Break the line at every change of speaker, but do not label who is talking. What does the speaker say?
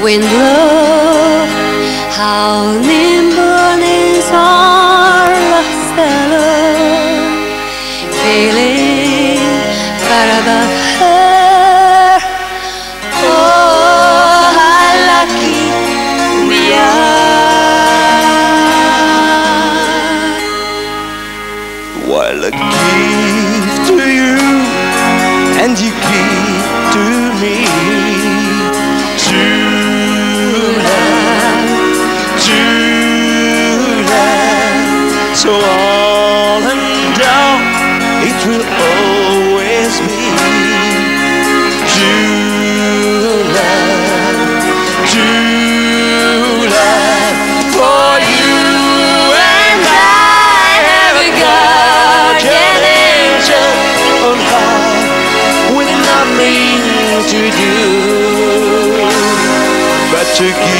wind blow, how nimble is our fellow, feeling far above her. Oh, how lucky we are.
While I give to you and you give to me, true love, so all and all it will always be true love, for you and I have a guardian angel on high with nothing to do but to give